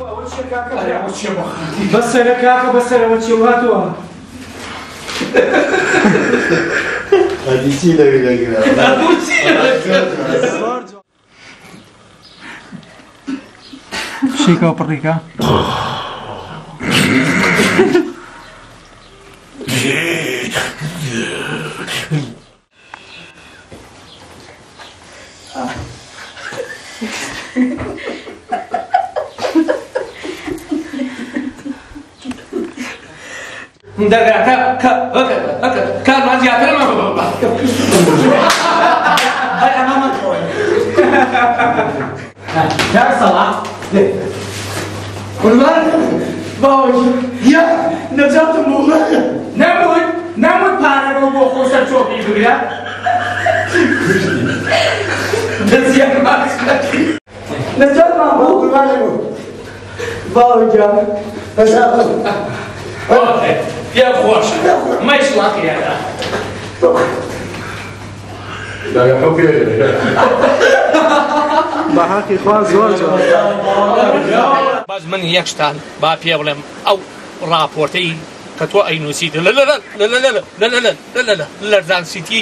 بس أنا كاكا بس أنا وشي وهاتوا هذه سيلة ولا شيكا وبريكا كان ما جاء كلمة هاي أمامك يا صلاح والله باوي يا نجات مولا نموت بارك وبو خوسر شوفي بيا نزيان ما نجات ما باوي باوي جا يا خوش ما يسلك يا لا يا حبي بحقي خواز زواج باز من يكشتان با بيولم او رابورتي كتو اي نسيت لا لا لا لا لا لا لا لا لا لا لا لا زان سيتي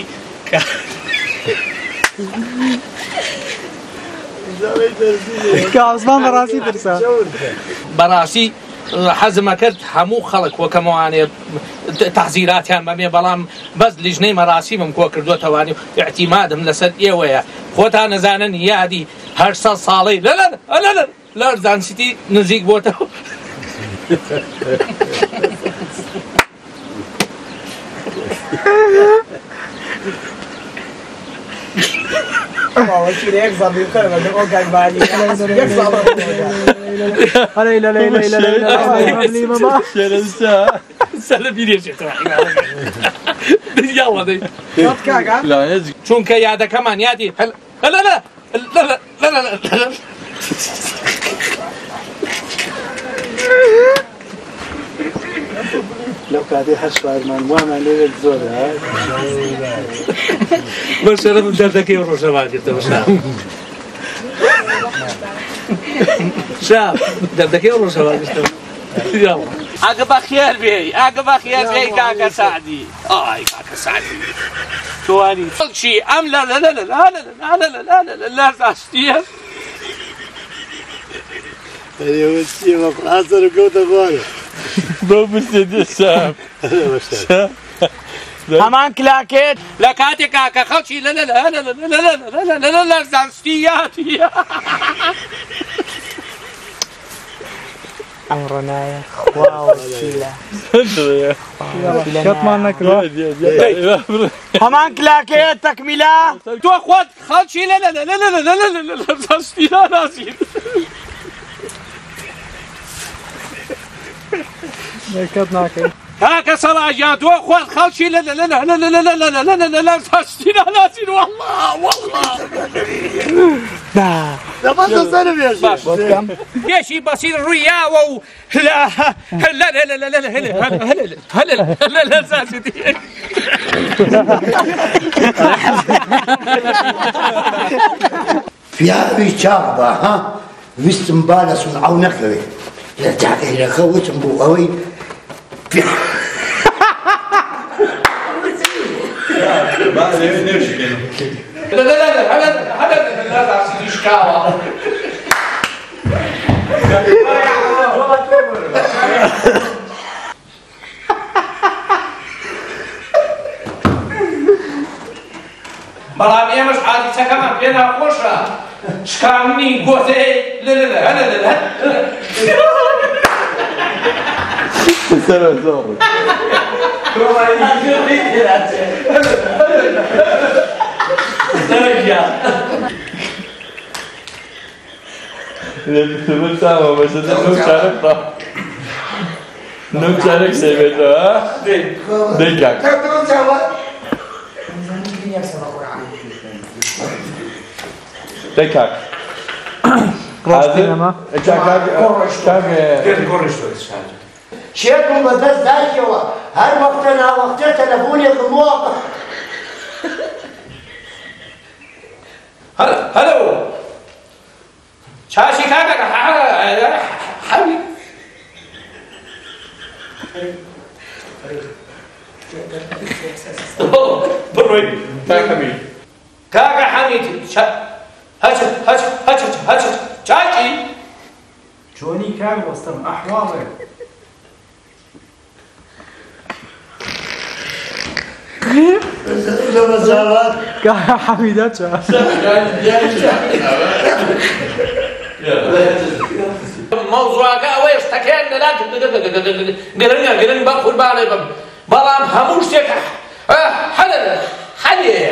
كعثمان براسي ترسا براسي حزم كرت حمو خلق وكمواني تحذيراتيان مامي بلام بس لجني مراسي ممكو كردو تواني اعتمادهم لسد ايويا خوتا نزانن يادي هر صالي لا لا لا لا لا زان سيتي نزيق بوتو والله شيء يكسر بيقرب ده اوكي بالي يكسر لا لا لا لا لا لا سلام بيريش يلا دي لا يزق چونك ياده كمان يادي لا لا لا لا لا لا لا لو كادي حشوار من وانا ليل زور بس انا بدك يروح شباب شاب بدك يروح شباب يلا عقب خير بي عقب خير بي كاكا سعدي اي كاكا سعدي تواني شيء ام لا لا لا لا لا لا لا لا لا لا لا تشتيه ايوه وشي ما خاطر وقوت اخواني ما بستدي الشاب امان كلاكيت لكاتي كاكا خلشي لا لا لا لا لا لا لا لا لا لا زانستياتي امرنا يا واو سيلا شط مالنا امان كلاكيت تكمله تو اخوات خلشي لا لا لا لا لا لا لا لا زانستياتي ناسين كتناك هاك صلاجات واخوات خلشي لا لا لا لا لا لا لا لا لا لا لا لا زانستينا ناسين والله والله لا بس السلم يا شيخ يا شي بصير رياوة لا لا لا لا لا لا لا لا لا زانستي في هذه شابة ها ويستم بالس ونعونك له لا تعطي لك خوت مبو قوي في لا لا لا هذا لا زانستي شكاوى بەڵام ئێمەش حادیسەکەمان پێدا خۆشە شکاندنی گۆتەی لا لا لا لا لا Non c'è che sei vedo, eh? Dei cacchi. Dei cacchi. ما شيخ مدرس دايشوا هر وقتنا وقت تلفوني قموق هلو شاشي كاكا حميد كاكا حميد هاتش هاتش هاتش هاتش شاكي جوني كان وسطم أحوالي كاكا حميدات موضوع قهوة اشتكينا لا قرن بقول بالي بلام هموش تك حل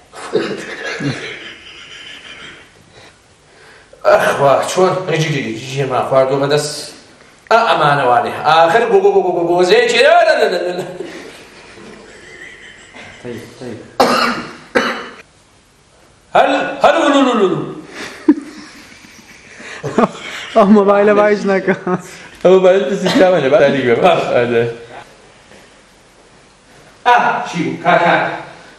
أخوة شلون يجي ما أخوة بدس أمانة واني آخر جو زي كذا لا طيب هل موبایل باید نکن هو بعد استسلام أنا بعد عليك هذا شيو كاكا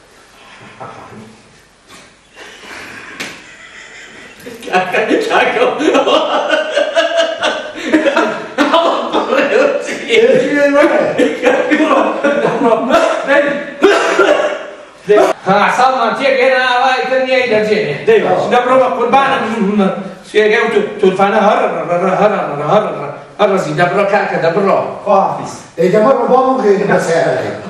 عصام تيجي هنا واي ثانية إذا جيني دايما نبرم قربان سيجي وتلفانا هر زي دبرو كاكا دبرو حافظ إذا مرة بابا غير مسائل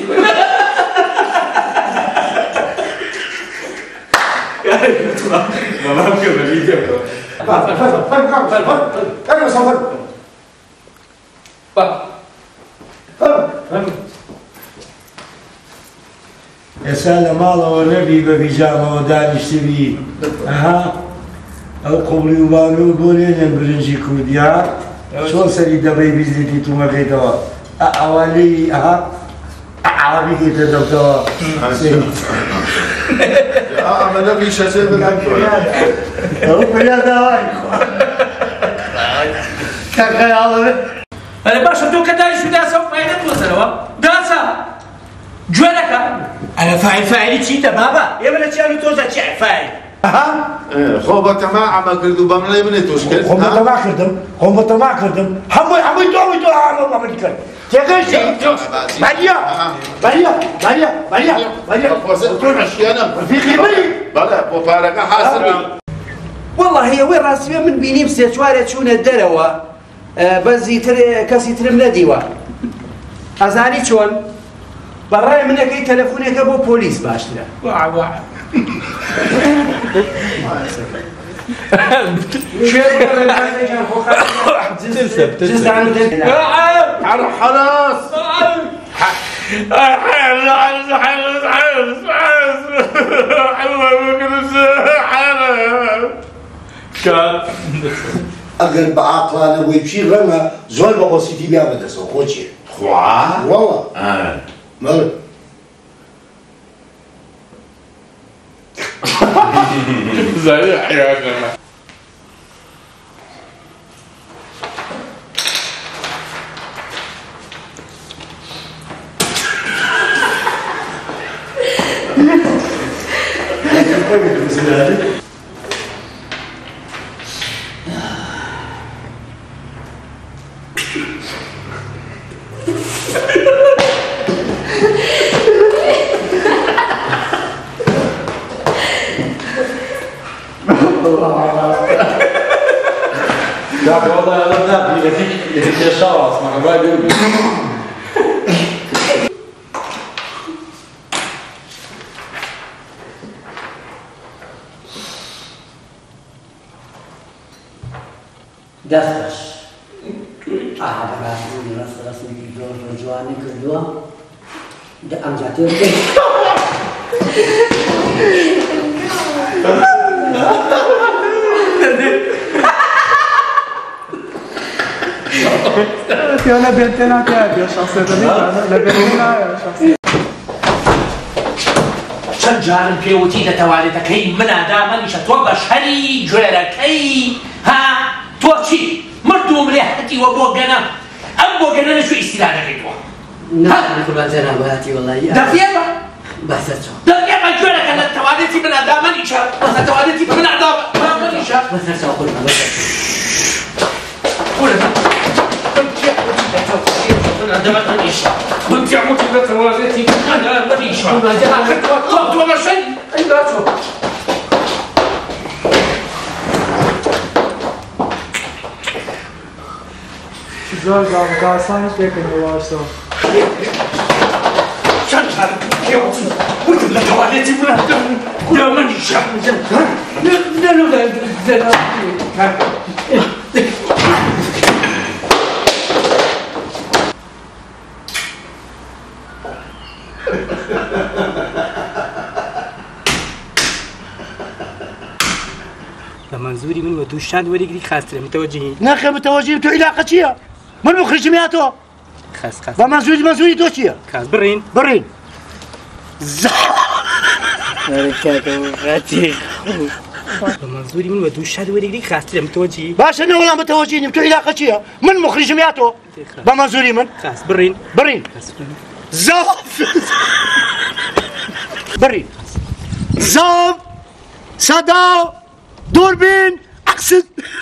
يا سلام الله ونبي ببيجامة ودانش تبي أها أو قبلي وبامي وبولين برنجي كوديا شو سري دبي بيزيتي توما كيتوا أولي أها عربي كيتا دكتور ما نبي شاشة هو بلا دواي كاكا يا أنا باش تو كداي شو داسة وفايدة توصلوا داسة جوالك أنا فاعل شيء بابا يا بلا شيء أنا توزع شيء فاعل ها خوبك ما عم كردو بملا يبني توشكل هم ما كردم هم ما كردم حمي تو عم ما كردم تيجي ماريا رفيقي بلا بوفارك حاصل والله هي وين راسي من بيني بسيتواري تشون الدروا بس يتر كاس يترم نديوا أزاني شون براي منك أي تلفونك أبو بوليس باشتري واع خلاص اگر بعقلانه ويمشي رنا زول بقصيتي بيا بدسو خوشي خوا والله مال زي حياتنا والله انا بدي يديك الشارع اسمع ما يقول دستش براسي رسمي جواني كردوا ده أمجاتي يا بنتنا كاد يا شخصية لا بنتنا يا شخصية چەند جارم پێوتی دەتەوانێتەکەی منە دامەنیشە تۆ بەشەری گوێرەکەی ها تۆ چی مردوم لێ هەتیوە بۆ گەنە ئەم بۆ گەنە نەچوو ئیستیلا دەکەیتەوە نعم قربان جناب هاتي والله دەفێمە بسرچو دەفێمە گوێرەکە لە تەوانێتی منە دامەنیشە لە تەوانێتی منە دامەنیشە بسرچو قربان بسرچو من تعمل تبغى توازيتي زۆر گاڵگاسانی پێکەن باشەوە وتم لە تەوالێتی یا منی شەق منظوري من ودوشان وريقري خاصة متوجهين ناخي متوجهين تو علاقة چيا؟ من مخرج مياتو؟ خاص بمنظوري تو چيا؟ خاص برين منظوري من ودوشان وريقري خاصة متوجهين باش انا ولا متوجهين تو علاقة چيا؟ من مخرج مياتو؟ بمنظوري من؟ خاص برين زاف برين زاف صدا دوربين اقصد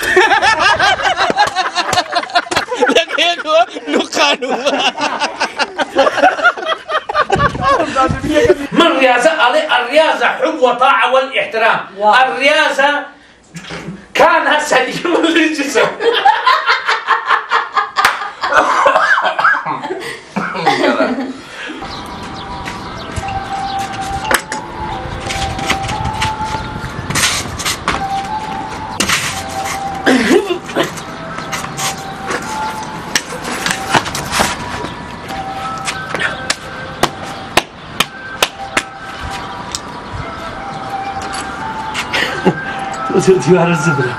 من رياضة الرياضة حب وطاعة والاحترام الرياضة كان سليم للجسم ديوار الزبرة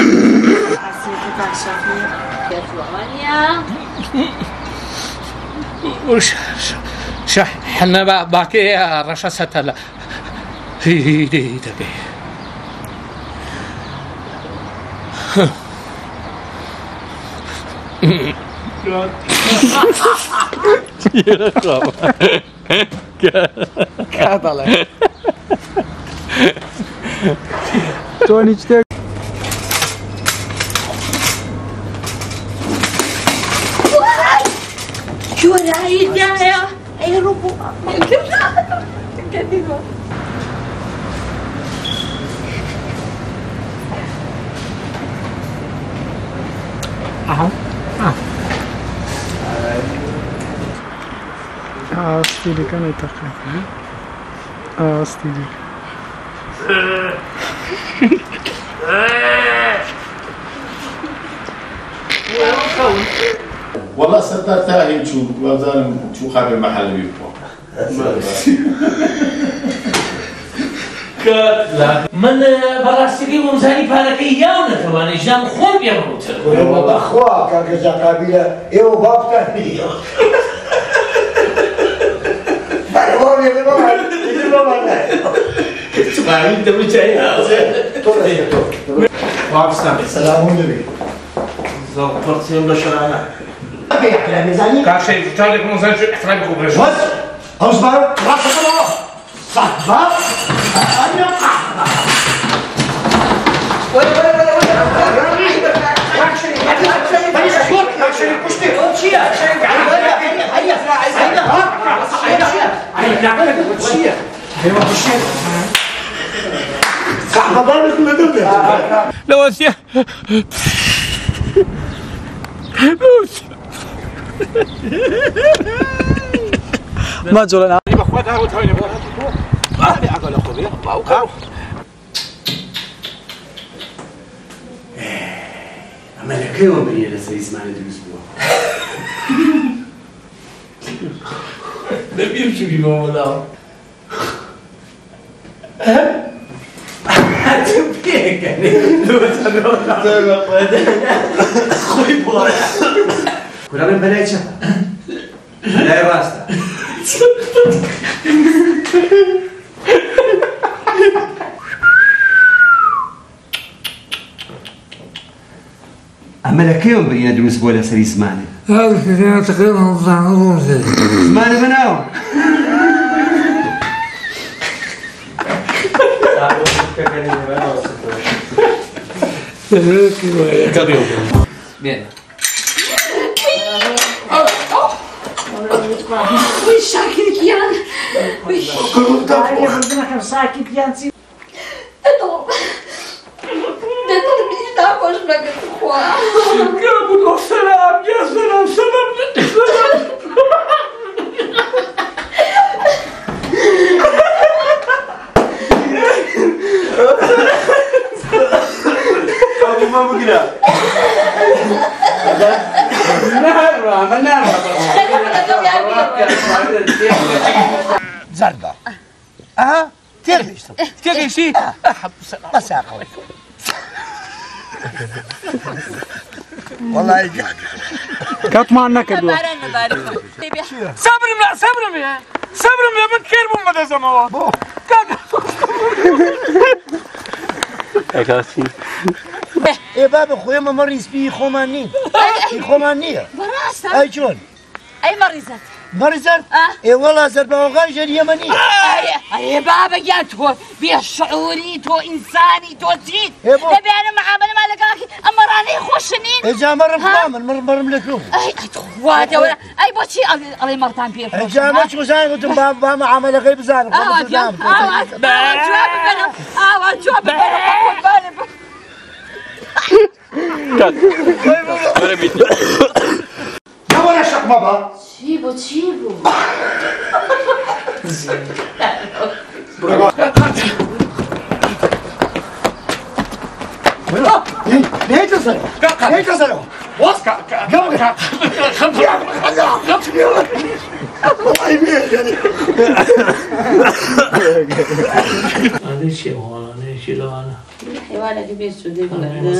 وش حنا باقي رشاست لا هي دبي توني جتك شو رايك يا ربو كذبة ستيلي كان يتقن ستيلي والله ستار تاهي شو خارج المحل بيبقى من براستي ومزاني باركي ياونا ثواني جام خون بيموت والله اخوك كاجا قبيله ايو باب تاني انت متعي سلام النبي زوقت يوم بشرانا يا ميزاني كان شيء تالك مزان شو احترامك وبرش بس اصبر راسك الله صحبه انا لو أسيا ما جولنا ملكي وبني لسه يسمعني الاسبوع لم يمشي في موضوع تبيك يعني لو تنوضع خوي بولا كل انا بلاش لا راسته ملكيهم بني ادم اسبوع لسه يسمعني هذا تقريبا زمان مناهم Bien. وش شاكر كيان بردنەکەم ساکت یانچی دەتڵ بیش ناخۆش بەگەت خوا سەلام یا سەلام سەلام ما بقرا زردة ها تيرميشتو تێگەیشتی بس يا خوي والله کاتمان نەکردووە سەبرم لێ من کێر بووم بەدەستەمەوە اي بابا خويا ما مريض بيه خوماني خومانية اي شلون أي مريضات مريضات اي والله زرباوغان جا اليمني أي بابا يا تو بشعوري تو إنساني تو جيد إيه بو. نبي أنا معاملة مالك أخي أما راني خوشنين اجا مرم كامل مرم لكم أي أتخواته ولا أي بوشي الله مرتان بيه اجا ما شو زين قلت بابا ما عمل غيب زين جواب يا ولا شق بابا تشيبو تشيبو ليه تصل ليه تصل واسكا هذا شيء وانا شيء لو انا حيوانك بيشو دي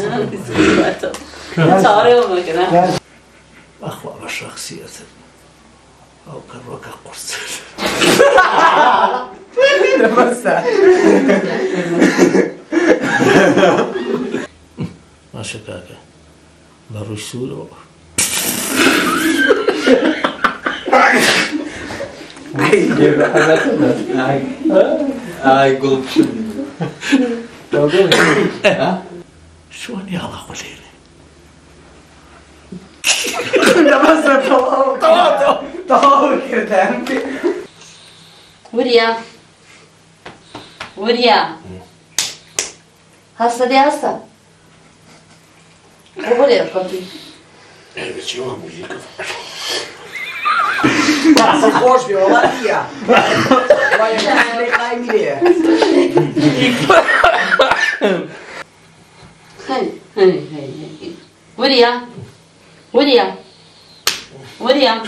صاري وما كنا اخوة بشخصية او كروكا قرص ما شكاكا بروش سورو هاي قلب شلون يلا قليل وريا هسه دي هسه وريا قبل خوش بي والله يا والله قايم ليه هاي وريا وريا وريا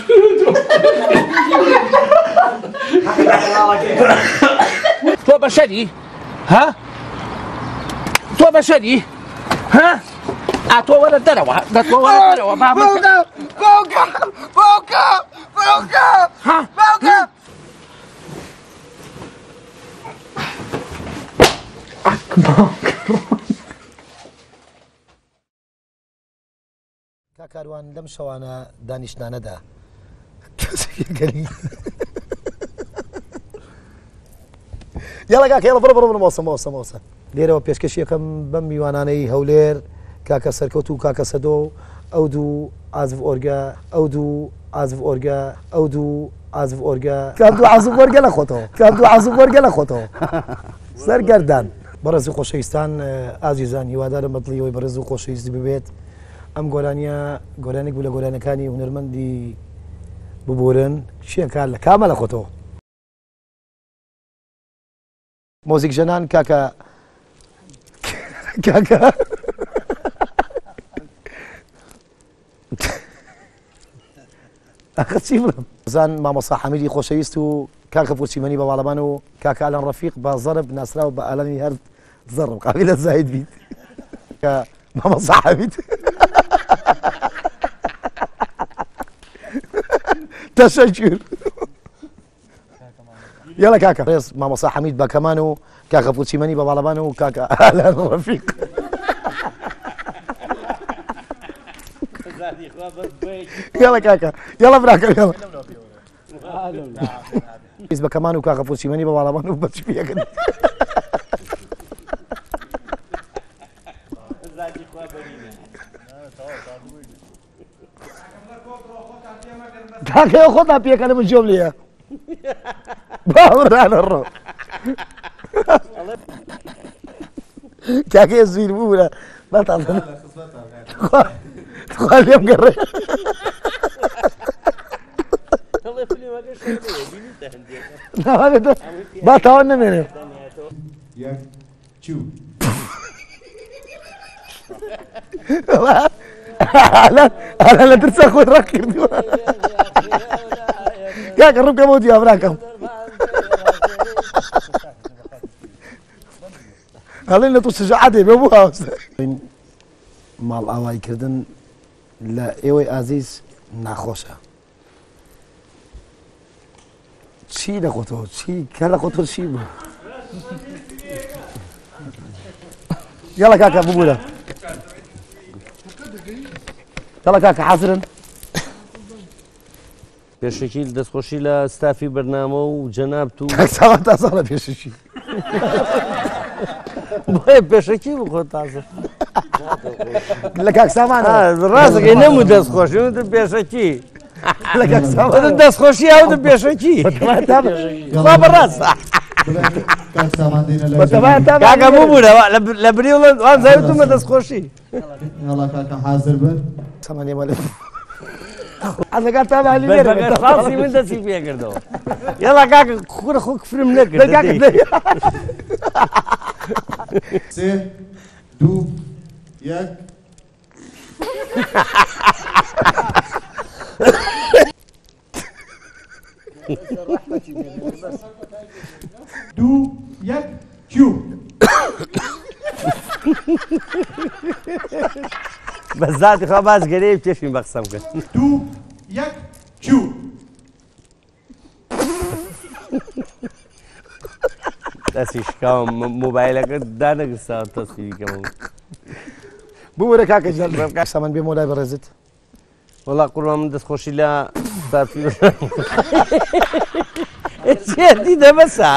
تۆ بەشەری ها تۆ بەشەری ها تۆ وەرە دەرەوە تۆ وەرە دەرەوە كاكاروان لم شوانا دانشنا ندا يلا كاك يلا برا موسى ليرة وبيشكشي كم بم يواناني هولير كاكا سركوتو كاكا سدو اودو عزف اورجا اودو عزف اورجا اودو عزف اورجا كادو عزف اورجا لخوتو سرگردان برزو خوشویستان عزیزان هیوادار مطلی و برزو خوشویست ببیت ام گۆرانێک بوو لە گۆرانەکانی هونەرمەندی ببورن شیان کار لە کامە لە خۆتەوە مۆزیک ژەنان کاکە ئاخە چی بڵم زان مامۆستا حەمیدی خۆشەویست و کاکە پورچیمەنی بە باڵەمان و کاکە ئالان ڕەفیق بە زەرب ناسراوە بە ئالانی هەر زەرب قابلە زاید بیت کە مامۆستا حەمید تشكر يلا كاكا ريس ماما صاح حميد باكمانو كاكا بوتشيماني بابالابانو كاكا اهلا رفيق يلا كاكا يلا براكا يلا ريس باكمانو كاكا بوتشيماني بابالابانو بس فيها كده كاكا خذها بيك انا من جوب ليها باوران الرو كاكي الزين بولا ما تعرف تقول اليوم قرر لا هذا باتاونا منه يا شو لا ترسخ خذ ركب يا قرب كموت يا ابراكم خلينا توصل عادي بابوها مال اواي كردن لا ايوي عزيز ناخوشه چی نخوتو چی کلا خوتو چی بود يلا كاكا بولا يلا كاكا حاضرن پێشەکی دەستخۆشی لە ستافی بەرنامە و جەناب و ساڵ تازەڵە پێشەکی بۆیە پێشەکی بخۆ تازە لە کاک سامانە ڕاستەکەی نەموو دەستخۆشی وتم پێشەکی لە کاک سامان دەستخۆشی هەوتم پێشەکی خوا بەڕاست کاکە ببوورەوە لە بری وڵێن وان زاوتمە دەستخۆشی يلا كاكا حاضر بن سامانێ مەلێ حەزەکان تابع لێرە ڕاستی من دەستی پێکردەوە یاڵا کاکە خۆرە خۆ کفرم نەکرد سێ دوو یەک دوو یەک کیو بە زاتی خوا باز گەرەی پێشین بە قسەم کرد دوو یەک کیو دەستی شکاوم مۆبایلەکەت دانەگرستاوە تەسبیحەکەمەوە بوورە کاکە جەل سامان بێ مۆلای بەڕێزت وەڵا قوڕمان من دەستخۆشی لە ستافی چێتی دەبەسا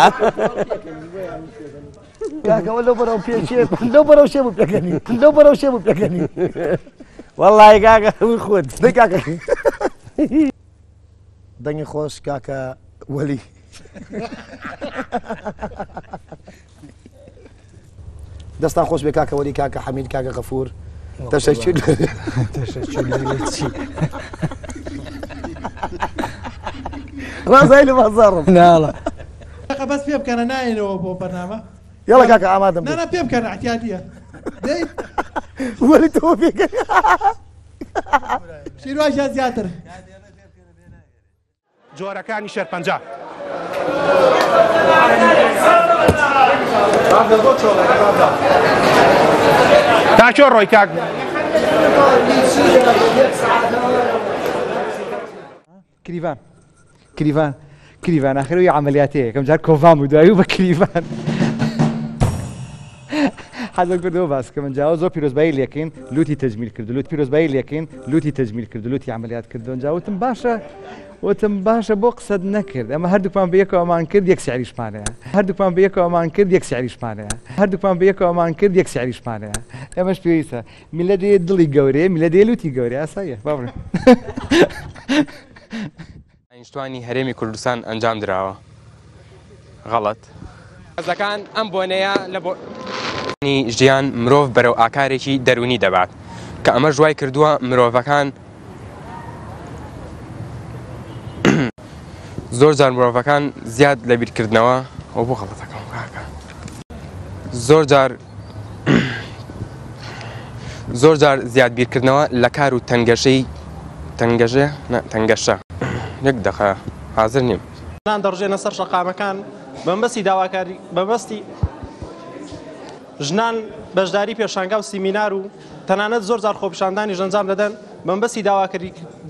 کاکەوە لەو بەرەو پێچێ لەو بەرەو شێ بوو پێکەنی لەو بەرەو شێ بوو پێکەنی وەڵای کاکە وی خۆت دەی کاکە دەنگی خۆش کاکە وەلی دەستان خۆش بێ کاکە وەلی کاکە حەمید کاکە غەفوور تەشەکر چی ڕازای لە بازاڕم ناڵە بەس پێ بکەنە ناینەوە بۆ بەرنامە یاڵە کاکە ئامادەم نانا پێ بکەنە احتیاطیە دەی وەلی تۆ پێکەنی شیرواژیان زیاتر جۆرەکانی شێرپەنجە تاکۆ ڕۆی کاک کریڤان ئاخرەوەی عەمەلیاتەیە یەکەم جار کۆڤان بوو دوایی و بە کریڤان حەزم کردەوە باس کە من جاوە زۆر پیرۆزبایی لێکەین لوتی تەجمیل کردو لوتی پیرۆزبایی لێکەین لوتی تەجمیل کردو لوتی عەمەلیات کردو جا وتم باشە بۆ قسەت نەکرد ئەمە هەردووکمان بە یەکەوەمان کرد یەک سیاریشمانەیە هەردووکمان بە یەکەوەمان کرد یەک سیاریشمانەیە هەردووکمان بە یەکەوەمان کرد یەک سیاریشمانەیە ئێمەش پێویستە میلە دێ دڵی گەورەیە میلە دێ لوتی گەورەیە ئاساییە بابڕێ ئاینشتوانی هەرێمی کوردستان ئەنجام درراوە غەڵەت حەزەکان ئەم بۆنەیە لە بۆنی ژیان مرۆڤ بەرەو ئاکارێکی دەرونی دەبات کە ئەمە ژوای کردووە مرۆڤەکان زۆر جار مرۆڤەکان زیاد لە بیرکردنەوە ئەو بۆ غەڵەتەکەم کاکە زۆر جار زیاد بیرکردنەوە لە کار و تەنگەشە یەک دەخە حاضر نیم نان دەڕژێنە سەر شەقامەکان بەمبەستی داواکاری بەمبەستی ژنان بەشداری پێشانگا و سیمینار و تەنانەت زۆر جار خۆپیشاندانی ئەنجام دەدەن بەمبەستی داواکاری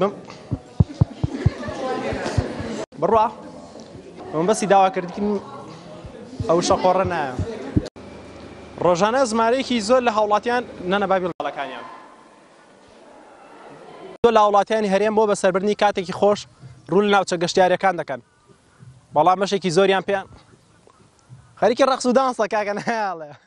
بڕوا بەمبەستی داواکردن ئەو شەقۆڕە نایە ڕۆژانە زمارەیەکی زۆر لە هاوڵاتیان نەنە بابی ڵەکانیان زۆر لە هاوڵاتیانی هەرێم بۆ بەسەربردنی کاتێکی خۆش ڕوو لە ناوچە گەشتیاریەکان دەکەن بەڵام بەشێکی زۆریان پێیان خەریکی ڕەقس و دانسە کاکە نایاڵێ